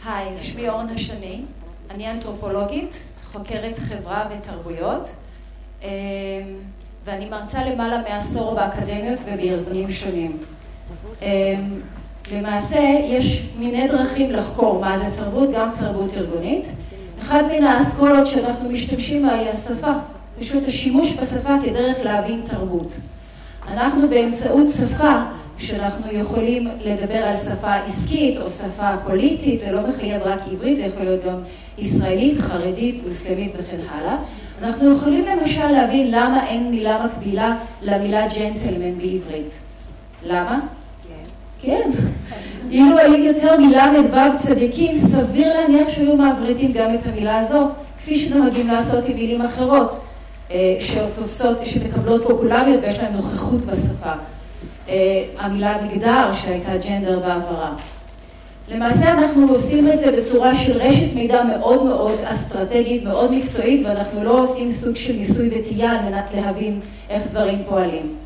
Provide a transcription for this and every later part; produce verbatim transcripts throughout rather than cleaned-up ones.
היי, שמי אורנה שני, אני אנתרופולוגית, חוקרת חברה ותרבויות, ואני מרצה למעלה מעשור באקדמיות ובארגונים שונים. למעשה, יש מיני דרכים לחקור מה זה תרבות, גם תרבות ארגונית. אחד מן האסכולות שאנחנו משתמשים בה היא השפה, פשוט השימוש בשפה כדרך להבין תרבות. אנחנו באמצעות שפה, שאנחנו יכולים לדבר על שפה עסקית או שפה פוליטית, זה לא מחייב רק עברית, זה יכול להיות גם ישראלית, חרדית, מוסלמית וכן הלאה. אנחנו יכולים למשל להבין למה אין מילה מקבילה למילה ג'נטלמן בעברית. למה? כן. כן. אילו היו יותר מילה מדבר צדיקים, סביר להניח שהיו מעברתים גם את המילה הזו, כפי שנוהגים לעשות עם מילים אחרות, שתופסות, שמקבלות פופולריות ויש להן נוכחות בשפה. המילה מגדר שהייתה ג'נדר בעברה. למעשה אנחנו עושים את זה בצורה של רשת מידע מאוד מאוד אסטרטגית, מאוד מקצועית, ואנחנו לא עושים סוג של ניסוי וטעייה על מנת להבין איך דברים פועלים.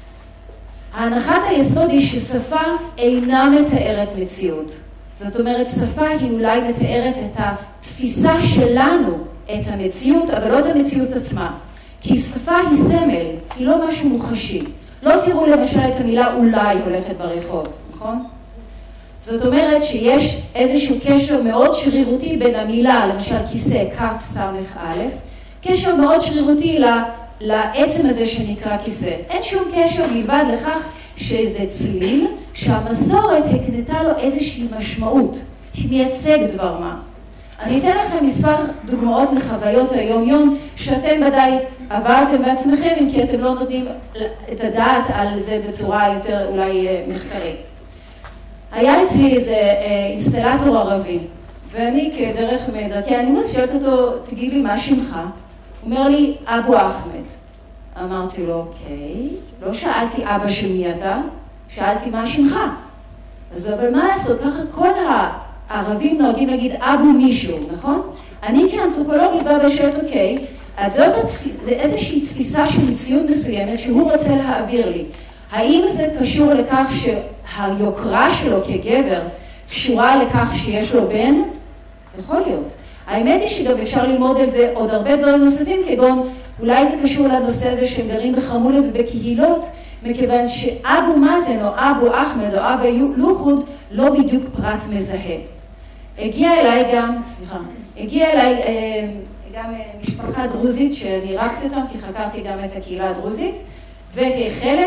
ההנחת היסוד היא ששפה אינה מתארת מציאות. זאת אומרת, שפה היא אולי מתארת את התפיסה שלנו את המציאות, אבל לא את המציאות עצמה. כי שפה היא סמל, היא לא משהו מוחשי. לא תראו למשל את המילה אולי הולכת ברחוב, נכון? זאת אומרת שיש איזשהו קשר מאוד שרירותי בין המילה, למשל כיסא, כף, סמך, א', קשר מאוד שרירותי לעצם הזה שנקרא כיסא. אין שום קשר מלבד לכך שזה צליל, שהמסורת הקנתה לו איזושהי משמעות, שמייצג דבר מה. אני אתן לכם מספר דוגמאות מחוויות היום-יום, שאתם ודאי עברתם בעצמכם, כי אתם לא נותנים את הדעת על זה בצורה יותר אולי מחקרית. היה אצלי איזה אינסטלטור ערבי, ואני כדרך מדרכי הנימוס שואלת אותו, תגיד לי מה שמך? הוא אומר לי, אבו אחמד. אמרתי לו, אוקיי, לא שאלתי אבא של מי אתה, שאלתי מה שמך. אז אבל מה לעשות, ככה כל הערבים נוהגים להגיד אבו מישהו, נכון? אני כאנתרופולוגית באה ושואלת, אוקיי, אז זאת התפ... איזושהי תפיסה של מציאות מסוימת שהוא רוצה להעביר לי. האם זה קשור לכך שהיוקרה שלו כגבר קשורה לכך שיש לו בן? יכול להיות. האמת היא שגם אפשר ללמוד על זה עוד הרבה דברים נוספים, כגון אולי זה קשור לנושא הזה שהם גרים בחמולות ובקהילות, מכיוון שאבו מאזן או אבו אחמד או אבו לוחוד לא בדיוק פרט מזהה. הגיע אליי גם, סליחה, הגיע אליי גם משפחה דרוזית שאני ערכתי אותם, כי חקרתי גם את הקהילה הדרוזית, וחלק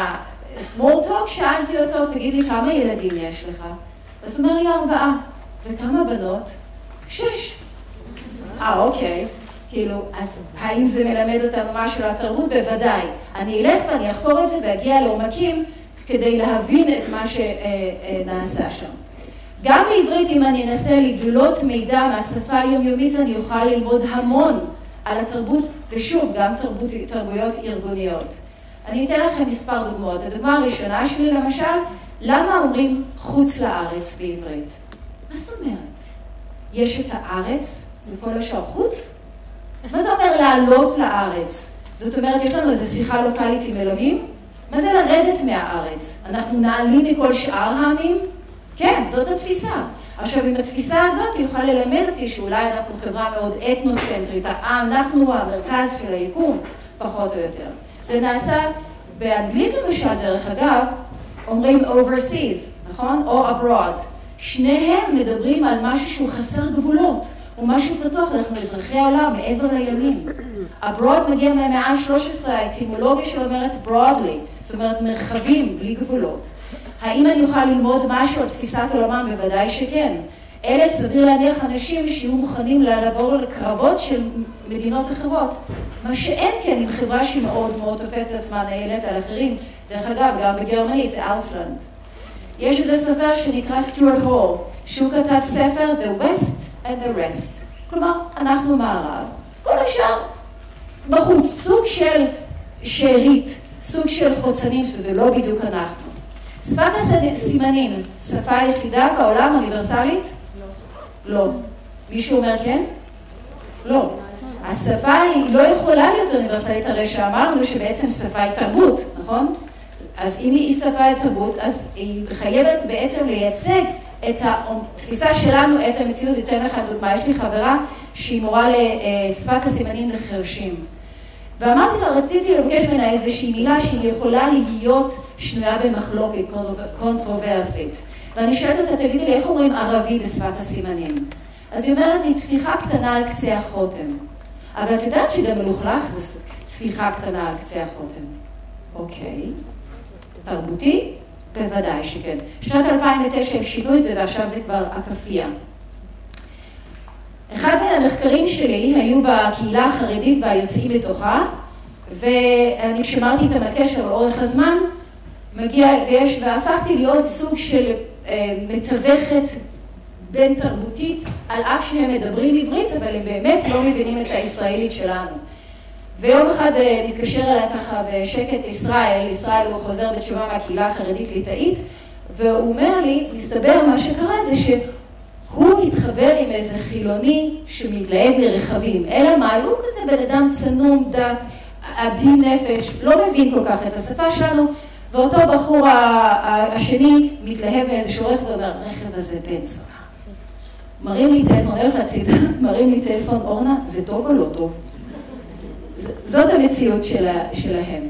מהסמול טוק שאלתי אותו, תגיד לי כמה ילדים יש לך? אז הוא אומר לי ארבעה. וכמה בנות? שש. אה, אוקיי. כאילו, אז האם זה מלמד אותנו משהו על התרבות? בוודאי. אני אלך ואני אחקור את זה ואגיע לעומקים כדי להבין את מה שנעשה שם. גם בעברית, אם אני אנסה לדלות מידע מהשפה היומיומית, אני אוכל ללמוד המון על התרבות, ושוב, גם תרבות, תרבויות ארגוניות. אני אתן לכם מספר דוגמאות. הדוגמה הראשונה שלי, למשל, למה אומרים חוץ לארץ בעברית? מה זאת אומרת? יש את הארץ וכל השאר חוץ? מה זה אומר לעלות לארץ? זאת אומרת, יש לנו איזו שיחה לוקלית עם אלוהים? מה זה לרדת מהארץ? אנחנו נעלים מכל שאר העמים? כן, זאת התפיסה. עכשיו, עם התפיסה הזאת יוכל ללמד אותי שאולי אנחנו חברה מאוד אתנוצנטרית, אנחנו המרכז של היקום, פחות או יותר. זה נעשה באנגלית למשל, דרך אגב, אומרים overseas, נכון? או abroad. שניהם מדברים על משהו שהוא חסר גבולות. הוא משהו פתוח, אנחנו אזרחי העולם, מעבר לימים. הברוד מגיע מהמאה ה-שלוש עשרה, האטימולוגיה שאומרת broadly, זאת אומרת מרחבים, בלי גבולות. האם אני אוכל ללמוד משהו על תפיסת עולמם? בוודאי שכן. אלה סביר להניח אנשים שיהיו מוכנים לעבור לקרבות של מדינות אחרות. מה שאין כן עם חברה שהיא מאוד מאוד תופסת עצמה נהלת על אחרים. דרך אגב, גם בגרמנית זה אוסלנד. יש איזה סופר שנקרא סטיוארט הול, שהוא כתב ספר The West and the Rest. כלומר, אנחנו מערב. כל השאר בחוץ, סוג של שארית, סוג של חוצנים, שזה לא בדיוק אנחנו. שפת הסימנים, שפה היחידה בעולם אוניברסלית? לא. לא. מישהו אומר כן? לא. השפה היא לא יכולה להיות אוניברסלית, הרי שאמרנו שבעצם שפה היא תרבות, נכון? אז אם היא שפה היא תרבות, אז היא חייבת בעצם לייצג את התפיסה שלנו, את המציאות. אתן לכם דוגמה, יש לי חברה שהיא מורה לשפת הסימנים לחרשים. ואמרתי לה, רציתי לבקש ממנה איזושהי מילה שהיא יכולה להיות שנויה במחלוקת, קונטרוברסית. ואני שואלת אותה, תגידי לי, איך אומרים ערבי בשפת הסימנים? אז היא אומרת לי, תפיחה קטנה על קצה החותם. אבל את יודעת שגם מלוכלך זה תפיחה קטנה על קצה החותם. אוקיי. תרבותי? בוודאי שכן. שנת אלפיים ותשע הם שינו את זה, ועכשיו זה כבר אקפיה. אחד מן המחקרים שלי היו בקהילה החרדית והיוצאים בתוכה, ואני שמרתי איתם על קשר לאורך הזמן, מגיע, ויש, והפכתי להיות סוג של אה, מתווכת בין תרבותית, על אף שהם מדברים עברית, אבל הם באמת לא מבינים את הישראלית שלנו. ויום אחד אה, מתקשר אליי ככה בשקט ישראל, ישראל הוא חוזר בתשובה מהקהילה החרדית ליטאית, והוא אומר לי, מסתבר מה שקרה זה ש... הוא התחבר עם איזה חילוני שמתלהב מרחבים. אלא מה? הוא כזה בן אדם צנום, דק, עדין נפש, לא מבין כל כך את השפה שלנו, ואותו בחור השני מתלהב מאיזשהו רכב ואומר, הרכב הזה בן זונה. מראים לי טלפון, הולך לצידה, מראים לי טלפון, אורנה, זה טוב או לא טוב? זאת המציאות שלהם.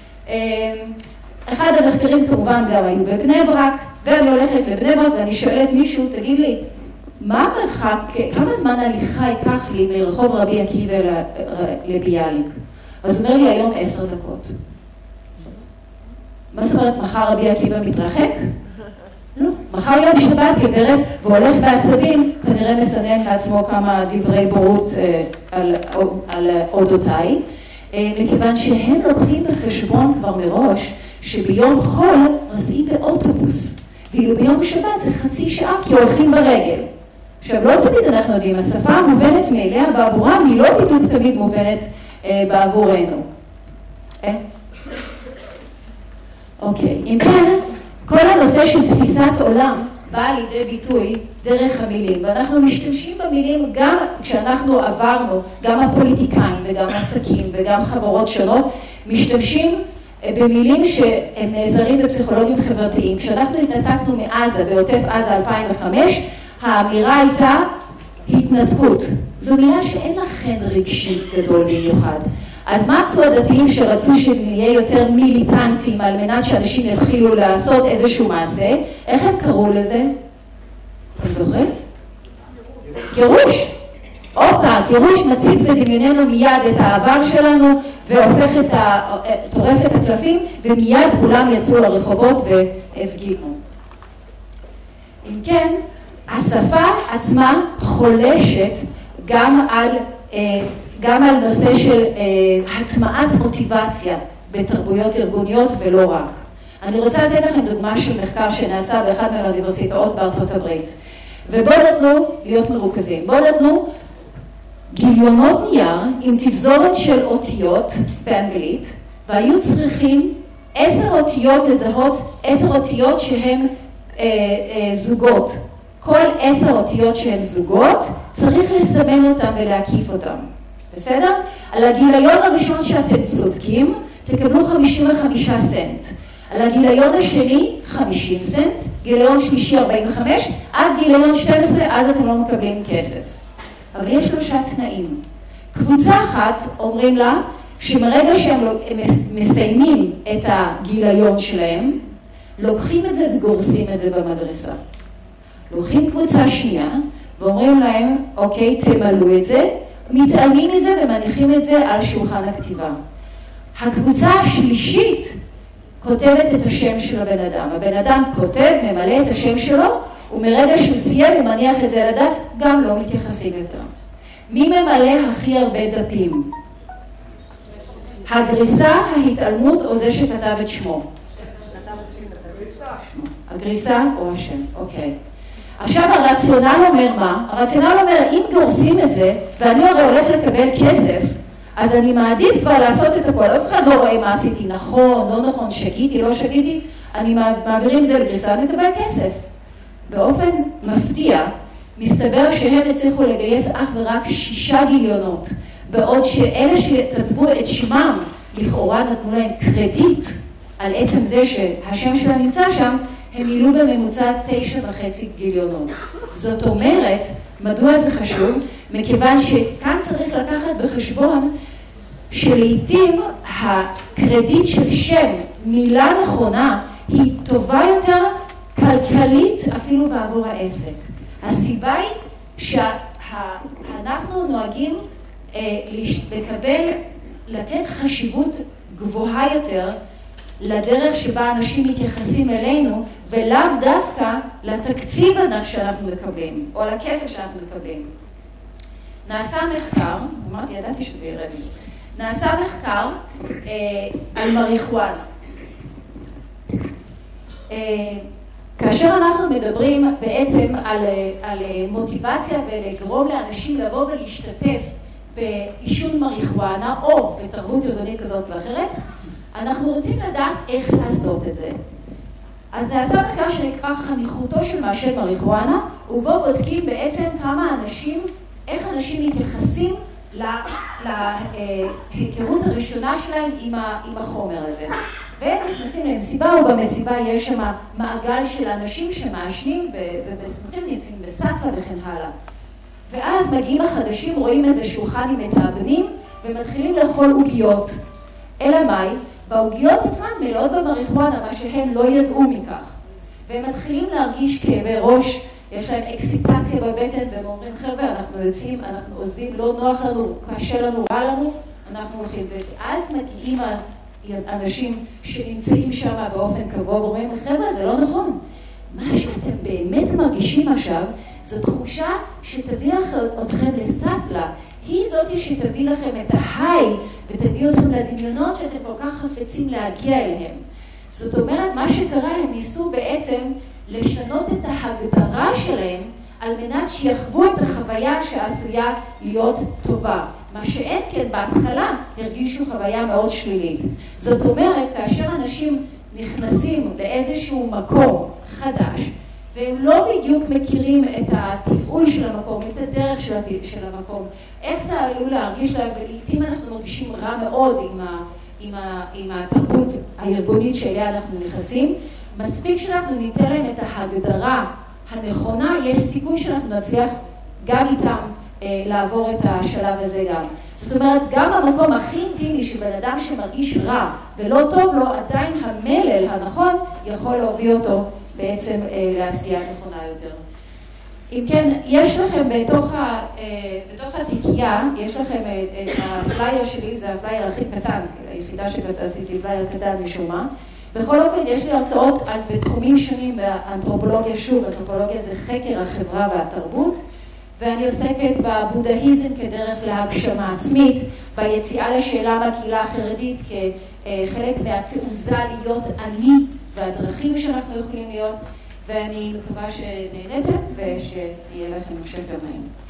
אחד המחקרים כמובן גם היו בבני ברק, ואני הולכת לבני ברק ואני שואלת מישהו, תגיד לי, מה המרחק, כמה זמן הליכה ייקח לי מרחוב רבי עקיבא לביאליק? אז הוא אומר לי היום עשר דקות. מה זאת אומרת, מחר רבי עקיבא מתרחק? לא. מחר יום שבת גברת והולך בעצבים, כנראה מסנן לעצמו כמה דברי בורות על, על אודותיי, מכיוון שהם לוקחים בחשבון כבר מראש שביום חול נוסעים באוטובוס. ואילו ביום שבת זה חצי שעה כי הולכים ברגל. עכשיו, לא תמיד אנחנו יודעים, השפה המובנת מאליה בעבורם היא לא בדיוק תמיד מובנת אה, בעבורנו. אה? אוקיי, אם כן, כל הנושא של תפיסת עולם בא לידי ביטוי דרך המילים, ואנחנו משתמשים במילים גם כשאנחנו עברנו, גם הפוליטיקאים וגם עסקים וגם חברות שונות, משתמשים במילים שהם נעזרים בפסיכולוגים חברתיים. כשאנחנו התנתקנו מעזה, בעוטף עזה אלפיים וחמש, האמירה הייתה התנתקות. זו מילה שאין לה חן רגשי גדול במיוחד. אז מה מצאו הדתיים שרצו שנהיה יותר מיליטנטים על מנת שאנשים יתחילו לעשות איזשהו מעשה? איך הם קראו לזה? אתה זוכר? גירוש. אופה, גירוש מציב בדמיוננו מיד את העבר שלנו והופך את ה... טורף את הקלפים, ומיד כולם יצאו לרחובות והפגינו. אם כן, השפה עצמה חולשת גם על, גם על נושא של הטמעת מוטיבציה בתרבויות ארגוניות ולא רק. אני רוצה לתת לכם דוגמה של מחקר שנעשה באחד מהאוניברסיטאות בארצות הברית. ובואו נתנו להיות מרוכזים. בואו נתנו גיליונות נייר עם תבזורת של אותיות באנגלית, והיו צריכים עשר אותיות לזהות, עשר אותיות שהן אה, אה, זוגות. כל עשר אותיות שהן זוגות, צריך לסמן אותם ולהקיף אותם. בסדר? על הגיליון הראשון שאתם צודקים, תקבלו חמישים וחמישה סנט. על הגיליון השני, חמישים סנט, גיליון שלישי ארבעים וחמש, עד גיליון שתים עשרה, אז אתם לא מקבלים כסף. אבל יש שלושה תנאים. קבוצה אחת אומרים לה שמרגע שהם מסיימים את הגיליון שלהם, לוקחים את זה וגורסים את זה במדרסה. לוקחים קבוצה שנייה ואומרים להם, אוקיי, תמלאו את זה, מתעלמים מזה ומניחים את זה על שולחן הכתיבה. הקבוצה השלישית כותבת את השם של הבן אדם. הבן אדם כותב, ממלא את השם שלו, ומרגע שהוא סיים ומניח את זה על הדף, גם לא מתייחסים יותר. מי ממלא הכי הרבה דפים? הגריסה, ההתעלמות, או זה שכתב את שמו? הגריסה או השם, אוקיי. עכשיו הרציונל אומר מה? הרציונל אומר, אם גורסים את זה, ואני הרי הולך לקבל כסף, אז אני מעדיף כבר לעשות את הכל. אף אחד לא רואה מה עשיתי, נכון, לא נכון, שגיתי, לא שגיתי, אני מעבירים את זה לגריסה, אני אקבל כסף. באופן מפתיע, מסתבר שהם הצליחו לגייס אך ורק שישה גיליונות, בעוד שאלה שכתבו את שמם, לכאורה נתנו להם קרדיט על עצם זה שהשם שלה נמצא שם, הם מילאו בממוצע תשע וחצי גיליונות. זאת אומרת, מדוע זה חשוב? מכיוון שכאן צריך לקחת בחשבון שלעיתים הקרדיט של שם, מילה נכונה, היא טובה יותר כלכלית אפילו בעבור העסק. הסיבה היא שאנחנו נוהגים לקבל, לתת חשיבות גבוהה יותר לדרך שבה אנשים מתייחסים אלינו, ולאו דווקא לתקציב שאנחנו מקבלים, או לכסף שאנחנו מקבלים. נעשה מחקר, אמרתי, ידעתי שזה ירד לי, נעשה מחקר אה, על מריחואנה. אה, כאשר אנחנו מדברים בעצם על, על מוטיבציה ולגרום לאנשים לבוא ולהשתתף בעישון מריחואנה או בתרבות ארגונית כזאת ואחרת, אנחנו רוצים לדעת איך לעשות את זה. אז נעשה מחקר שנקרא חניכותו של מעשן מריחואנה, ובו בודקים בעצם כמה אנשים, איך אנשים מתייחסים להיכרות הראשונה שלהם עם החומר הזה. ונכנסים למסיבה, ובמסיבה יש שם מעגל של אנשים שמעשנים ובשמחים נמצאים בסטלה וכן הלאה. ואז מגיעים החדשים, רואים איזה שולחן עם מתאבנים, ומתחילים לאכול עוגיות. אלא מאי? בעוגיות עצמן מלאות במריחואנה, מה שהם לא ידעו מכך. והם מתחילים להרגיש כאבי ראש, יש להם אקסיטציה בבטן, והם אומרים, חבר'ה, אנחנו יוצאים, אנחנו עוזבים, לא נוח לנו, קשה לנו, רע לנו, אנחנו הולכים. ואז מגיעים אנשים שנמצאים שם באופן קבוע, ואומרים, חבר'ה, זה לא נכון. מה שאתם באמת מרגישים עכשיו, זו תחושה שתביא אתכם לסטלה. היא זאת שתביא לכם את ההיי, ותביא אתכם לדמיונות שאתם כל כך חפצים להגיע אליהם. זאת אומרת, מה שקרה, הם ניסו בעצם לשנות את ההגדרה שלהם, על מנת שיחוו את החוויה שעשויה להיות טובה. מה שאין כן, בהתחלה הרגישו חוויה מאוד שלילית. זאת אומרת, כאשר אנשים נכנסים לאיזשהו מקום חדש, והם לא בדיוק מכירים את התפעול של המקום, את הדרך של המקום, איך זה עלול להרגיש להם, ולעיתים אנחנו מרגישים רע מאוד עם, ה, עם, ה, עם התרבות הארגונית שאליה אנחנו נכנסים, מספיק שאנחנו ניתן להם את ההגדרה הנכונה, יש סיכוי שאנחנו נצליח גם איתם אה, לעבור את השלב הזה גם. זאת אומרת, גם במקום הכי אינטימי שבן אדם שמרגיש רע ולא טוב לו, עדיין המלל הנכון יכול להוביל אותו בעצם אה, לעשייה נכונה יותר. אם כן, יש לכם בתוך, ה, אה, בתוך התיקייה, יש לכם אה, את הפלייר שלי, זה הפלייר הכי קטן, היחידה שעשיתי פלייר קטן משום מה. בכל אופן, יש לי הרצאות על בתחומים שונים באנתרופולוגיה, שוב, אנתרופולוגיה זה חקר החברה והתרבות, ואני עוסקת בבודהיזם כדרך להגשמה עצמית, ביציאה לשאלה מהקהילה החרדית כחלק מהתעוזה להיות אני והדרכים שאנחנו יכולים להיות, ואני מקווה שנהנתם ושיהיה לכם המשך יום נעים.